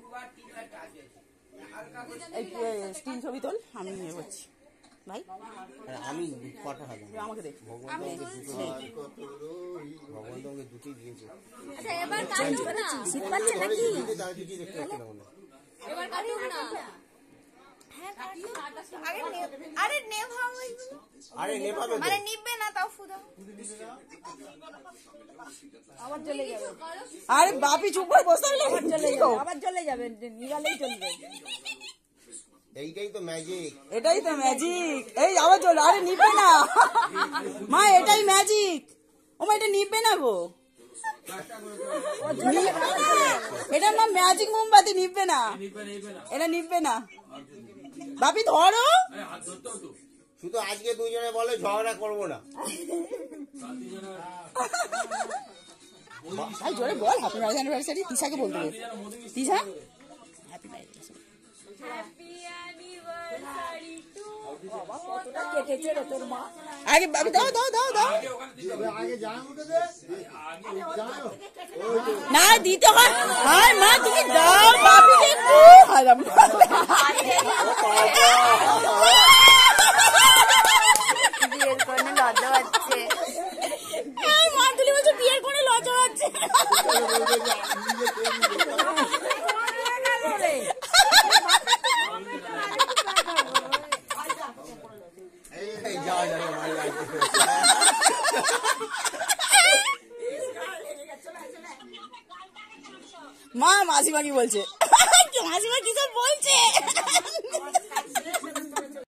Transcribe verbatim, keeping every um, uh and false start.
Screen ছবি তোল, আমি নিয়ে করছি ভাই। আমি কটা হবে আমাকে দেখ, ভগবান তোমাকে দুটি দিয়েছে। আচ্ছা এবার কাটুক না, শীত পাচ্ছে নাকি? এবার কাটুক না। আরে নেভাও, আরে নেভাবে মানে নিবে না, তাও ফুদা আবার চলে যাবে। আরে বাপি চুপ করে বসে থাকলে আবার চলে যাবে, আবার চলে যাবে, নিগালেই চলবে। এইটাই তো ম্যাজিক, এটাই তো ম্যাজিক। এই আবার চল, আরে নিবে না মা, এটাই ম্যাজিক। ও মা এটা নিবে না গো, এটা মা ম্যাজিক মোমবাতি, নিবে না, এটা নিবে না। বাপি ধরো, শুধু আজকে দুজনে বলে ঝগড়া করবো না। ভাই জোরে বল হ্যাপি ম্যারেজ অ্যানিভার্সারি। তিশাকে বলতে দে, Tisha happy marriage happy anniversary too. কতটা কেটেছে রে তোর মা। আগে বাপি দাও দাও দাও দাও, না দিতে হয়। হায় মা তুমি দাও বাপিকে একটু। হারাম বিয়ের কোণে লজ্জা হচ্ছে, মা তুলি বলছে বিয়ের কোণে লজ্জা হচ্ছে। মা মাসিমা কি বলছে?